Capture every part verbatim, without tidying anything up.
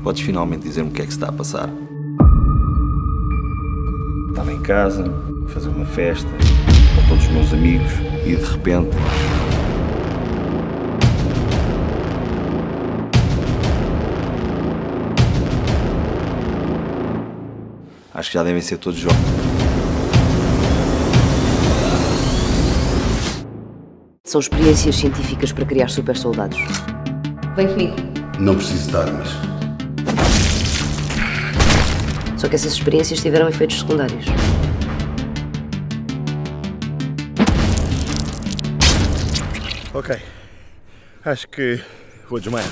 Podes finalmente dizer-me o que é que se está a passar? Estava em casa, a fazer uma festa, com todos os meus amigos, e de repente... Acho que já devem ser todos jovens. São experiências científicas para criar super soldados. Vem comigo. Não preciso de armas. Só que essas experiências tiveram efeitos secundários. Ok. Acho que vou desmaiar.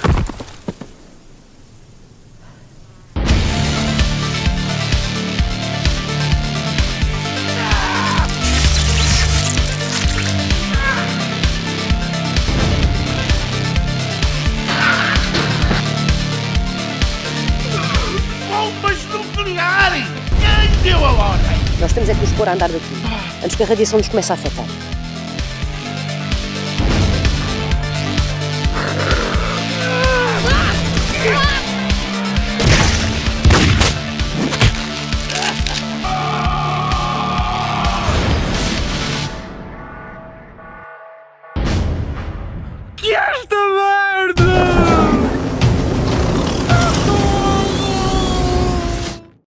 Bombas nucleares! Quem deu a ordem? Nós temos é que nos pôr a andar daqui, antes que a radiação nos comece a afetar.